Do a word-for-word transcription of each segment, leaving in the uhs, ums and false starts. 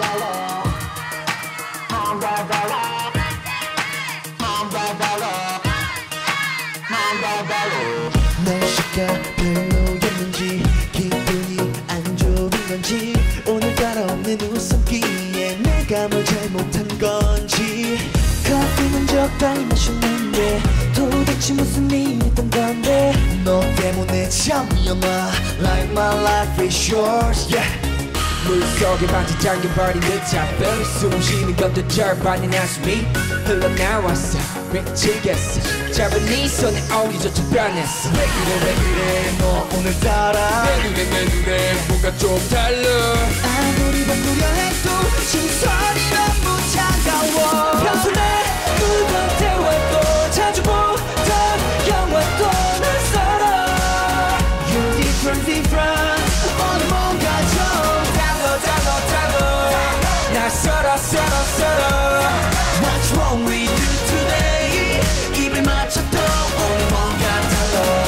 달라 뭔가 달라 뭔가 달라 뭔가 달라 날씨가 별로였는지 기분이 안 좋은 건지 오늘따라 없는 웃음기에 내가 뭘 잘못한 건지 커피는 적당히 마셨는데 도대체 무슨 일이 있던 건데 너 때문에 잠이 안 와 Like my life is yours yeah 물속에 반지 잠겨버린 듯한 숨 쉬는 것도 절반이 나숨이 흘러나왔어 미치겠어 잡은 네 손에 오기조차 변했어 왜 그래 왜 그래 너 오늘따라 내 눈에 내 눈에 뭔가 좀 달라 아무리 바꾸려 해도 시선이 너무 차가워 평소에 누군 대화도 자주 보던 영화도 낯설어 You're different different 오늘 뭔가 좀 달라 달라 달라 낯설어 썰어 썰어 What's wrong with you today 입에 맞춰도 오늘 뭔가 달라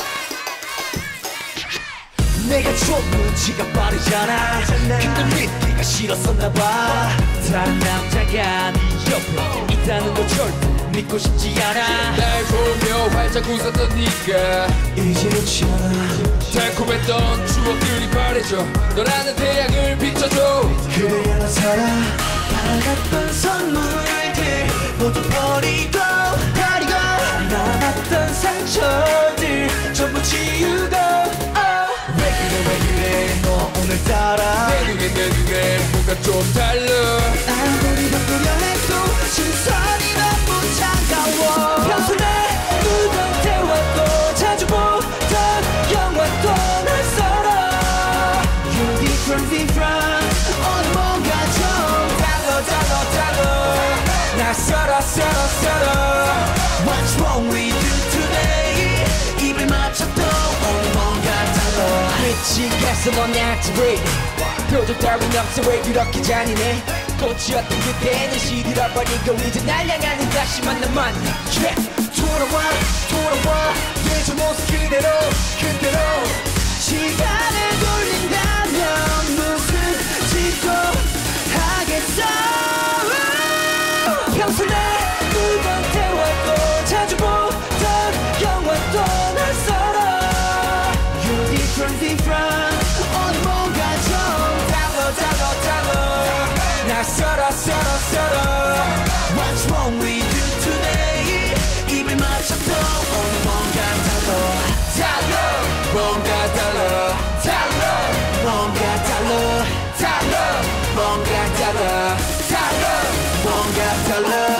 내가 좀 눈치가 빠르잖아 근데 믿기가 싫었었나봐 다른 남자가 네 옆에 있다는 거 절대 믿고 싶지 않아 날 보며 활짝 웃었던 네가 이제 좋지 않아 달콤했던 추억들이 바래져 너라는 태양을 비춰줘 그래야 나 살아 받았던 선물들 모두 버리고 버리고 남았던 상처들 전부 지우고 oh. 왜 그래 왜 그래 너 오늘따라 내 눈에 내 눈에 뭔가 좀 달라 아무리 바꾸려 해도 시선이 너무 차가워 평소에 누군 대화도 자주 보던 영화도 낯설어 You're different different 오늘 뭔가 좀 달라 달라 달라 낯설어 썰어 썰어 What's wrong with you today 입에 맞춰도 오늘 뭔가 달라 미치겠어 넌 나한테 왜 표정 따윈 없어 왜 이렇게 잔인해 꽃이었던 그때는 시들어버리고 이제 날 향하는 다시 만난 만남 yeah. 돌아와 돌아와 예전 모습 그대로 그대로 시간을 돌린다면 무슨 짓도 하겠어 평소에 누군 대화도 자주 보던 영화도 낯설어 You're different different 오늘 뭔가 좀 달라 달라 달라 낯설어 썰어 썰어 What's wrong with you today 입에 맞춰도 오늘 뭔가 달라 달라 뭔가 달라 달라 뭔가 달라 달라 뭔가 달라 달라 뭔가 달라